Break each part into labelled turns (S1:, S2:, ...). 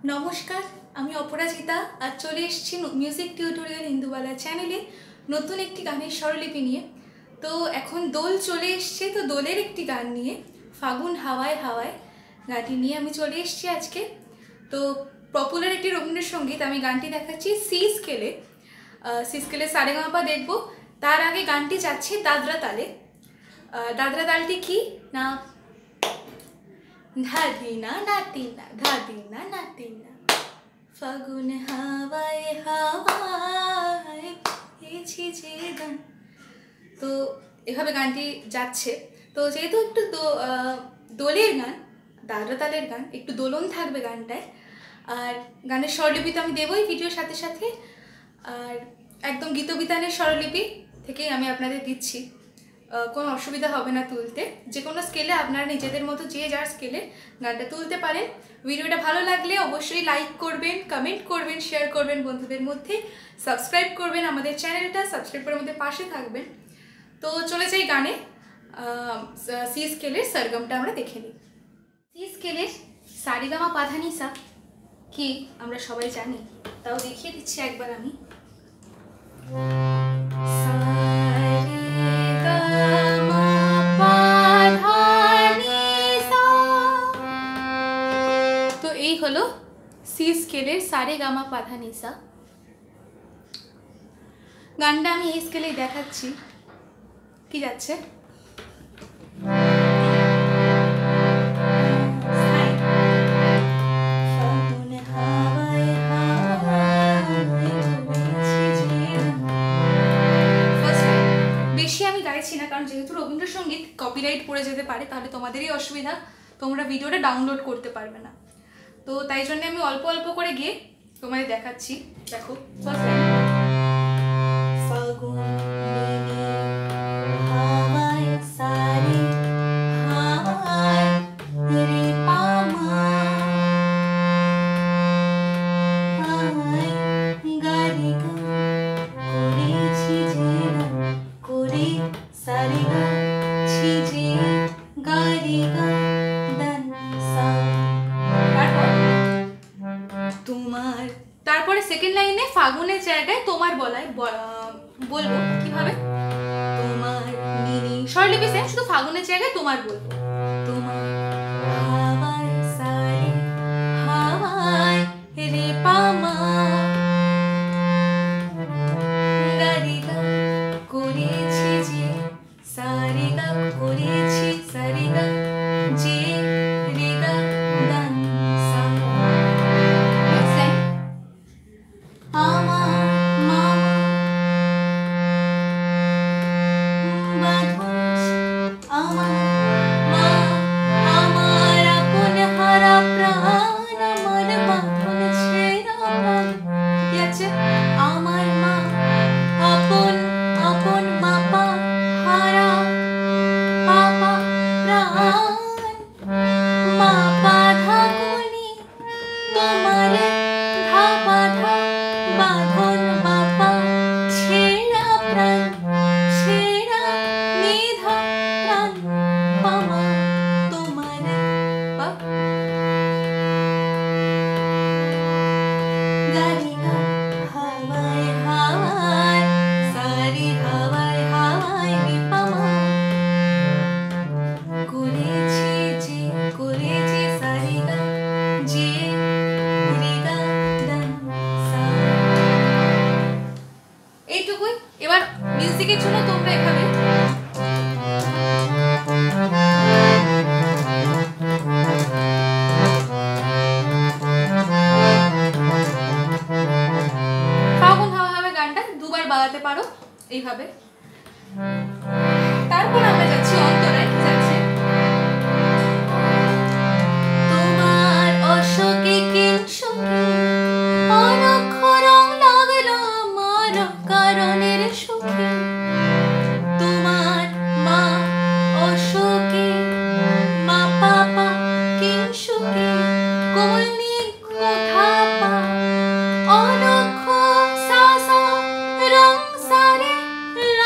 S1: নমস্কার, আমি অপরাজিতা। আজ চলে এসেছি মিউজিক টিউটোরিয়াল ইন্দুবালা চ্যানেলে নতুন একটি গানের স্বরলিপি নিয়ে। তো এখন দোল চলে এসছে, তো দোলের একটি গান নিয়ে, ফাগুন হাওয়ায় হাওয়ায় গানটি নিয়ে আমি চলে এসেছি আজকে। তো পপুলার একটি রবীন্দ্রসঙ্গীত, আমি গানটি দেখাচ্ছি সি স্কেলে সারেগামাপা দেখব। তার আগে গানটি যাচ্ছে দাদরা তালে। দাদরা তালটি কি না, ধাদিনা নাতিনা ধাদিনা নাতিনা ফাগুন হাওয়ায় হাওয়ায় পেয়েছি যে গান। তো এভাবে গানটি যাচ্ছে। তো যেহেতু একটু দোলের গান, দাদরা তালের গান, একটু দোলন থাকবে গানটায়। আর গানের স্বরলিপি তো আমি দেবই ভিডিওর সাথে সাথে। আর একদম গীতবিতানের স্বরলিপি থেকেই আমি আপনাদের দিচ্ছি, কোনো অসুবিধা হবে না তুলতে। যে কোনো স্কেলে আপনারা নিজেদের মতো যে যার স্কেলে গানটা তুলতে পারেন। ভিডিওটা ভালো লাগলে অবশ্যই লাইক করবেন, কমেন্ট করবেন, শেয়ার করবেন বন্ধুদের মধ্যে, সাবস্ক্রাইব করবেন আমাদের চ্যানেলটা, সাবস্ক্রাইব করে আমাদের পাশে থাকবেন। তো চলে যাই গানে। সি স্কেলের সরগমটা আমরা দেখে নিই। সি স্কেলের সারেগামা পাধানিসা কি আমরা সবাই জানি, তাও দেখিয়ে দিচ্ছি একবার আমি। তো এই হলো সি স্কেলের সারেগামা পাধানিসা। গানটা আমি এই স্কেলেই দেখাচ্ছি। কি যাচ্ছে, বেশি আমি গাইছি না, কারণ যেহেতু রবীন্দ্রসঙ্গীত কপিরাইট পড়ে যেতে পারে, তাহলে তোমাদেরই অসুবিধা, তোমরা ভিডিওটা ডাউনলোড করতে পারবে না। তো তাই জন্য আমি অল্প অল্প করে গিয়ে তোমাদের দেখাচ্ছি। দেখো ফার্স্ট লাইন, ফাগুন হাওয়ায় সারে হাওয়ায় রে পামা হাওয়ায় গারি গা করেছি যে করে সারে গা ছি যে গারি গা দান সা। তোমার, তারপরে সেকেন্ড লাইনে ফাগুনের জায়গায় তোমার বলবো কিভাবে, তোমার মিনি স্বরলিপি সেম, শুধু ফাগুনের জায়গায় তোমার বলবো। তোমার হাওয়ায় সারে হাওয়ায় রে পামা গারি গা করেছি যে সারে গা করেছি সারে গা যে রে গা দান সা। আমার মামা বাঁধন, আমার মা আমার আপন হারা প্রাণ, আমার বাঁধন ছেঁড়া প্রাণ। কি আছে, আমার মা আপন আপন বাপা হারা পাপা প্রাণ, মা বাধা গুনি তোমারে ধা বাধা বাঁধন বাপা ছেঁড়া প্রাণ ছেঁড়া নিধা প্রাণ পামা তোমার পা গারি গা হাওয়ায় হাওয়ায় সারি হাওয়ায় হাওয়ায় রে পামা করেছি যে করেছি সারি গা যে রে গা দান সা। এইটুকুই। এবার মিউজিকের জন্য তোমরা এভাবে ফাগুন হাওয়া হাওয়া গানটা দুবার বাজাতে পারো এইভাবে। তারপর আমরা যাচ্ছি অন্তরায়। কি যাচ্ছে, তোমার অশোকে কিংশোকে অনক্ষরং লাগলো আমার কারণের সুখে, তোমার মা অশোকে মা পাপা কিংশোকে কোমলনি কোথা পা অনক্ষ সা সা রং সারে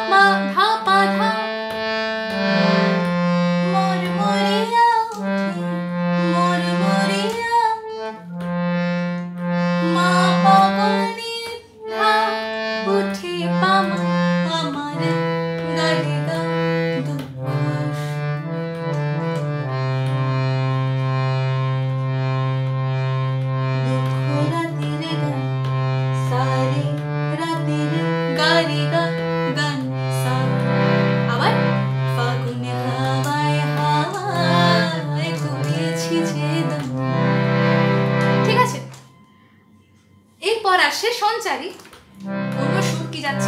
S1: মা ধা পা ধা মোর মরিয়া উঠে মোর মরিয়া মা পাগলি ধা উঠে পামা আমার গাড়ি গা দুঃখ রাতির গান সারে রাতির গাড়ি গা গান সা আবার ফাগুনে হাওয়ায় হাওয়ায় করেছি যে দান। ঠিক আছে, এরপর আসে সঞ্চারী। অন্য সুর কি যাচ্ছে?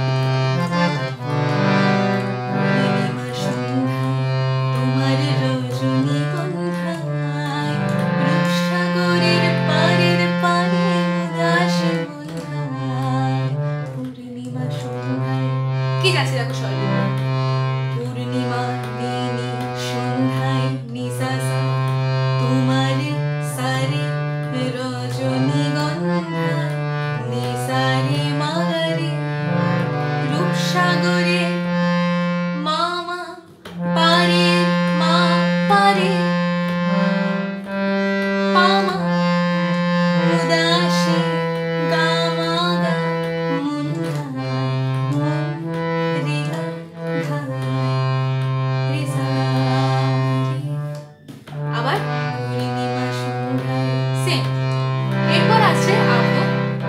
S1: তোমার রজনীগন্ধায় রূপসাগরের পারের পারে উদাস বন্ধায় পূর্ণিমা সন্ধ্যায় কি যাচ্ছে দেখো শৈলী। পূর্ণিমা দিনী সন্ধ্যায় নিশাসা তোমার সারে রজনীগন্ধায় নিসারে মাগারে রূপসাগরে মামা পারে মা পারে পামা উদাসী গামা গা মুন্ধায় মুন রিগা ধায় রিসারি আবার পূর্ণিমা সন্ধ্যায় সেম। এরপর আছে আবহ।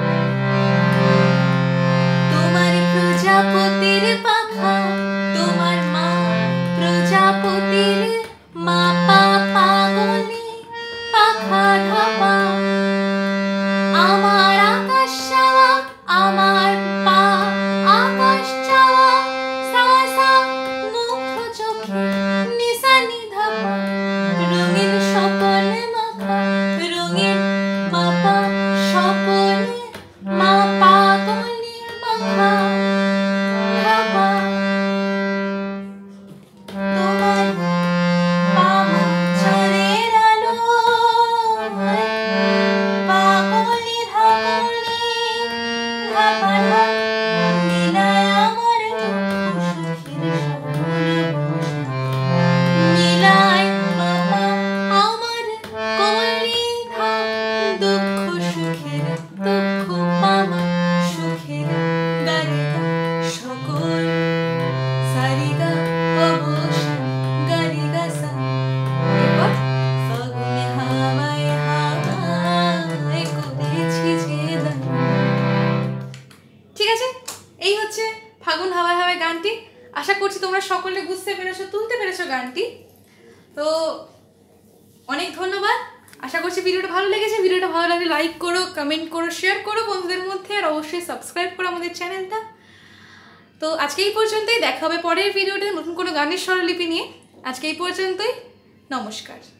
S1: তোমার প্রজাপতির পাখা তোমার মা প্রজাপতির মা পা পাগলি পাখা ধাপা আমার আকাশ চাওয়া আমার পা আকাশ চাওয়া সা সা মুখ চোখে নিশানি ধাপা রঙিন স্বপনে মাখা রঙিন মাপা স্বপনে মা পাগলি মাখা ধাপা তোমার পামা চাঁদের আলোয় পাগলি ধাগলি ধাপা ধা মিলায় আমার দুঃখ সুখের সকল বসা মিলায় মাপা আমার কলি ধা দুঃখ সুখের দুঃখ পামা সুখের গারিগা সকল সারিগা অবসান গারিগা সা। এরপর ফাগুনে হাওয়ায় হাওয়ায় করেছি যে দান। ঠিক আছে, এই হচ্ছে ফাগুন হাওয়ায় হাওয়ায় গানটি। আশা করছি তোমরা সকলে বুঝতে পেরেছো, তুলতে পেরেছো গানটি। তো অনেক ধন্যবাদ। আশা করছি ভিডিওটা ভালো লেগেছে। ভিডিওটা ভালো লাগলে লাইক করো, কমেন্ট করো, শেয়ার করো বন্ধুদের মধ্যে, আর অবশ্যই সাবস্ক্রাইব করো আমাদের চ্যানেলটা। তো আজকে এই পর্যন্তই, দেখা হবে পরের ভিডিওতে নতুন কোনো গানের স্বরলিপি নিয়ে। আজকে এই পর্যন্তই, নমস্কার।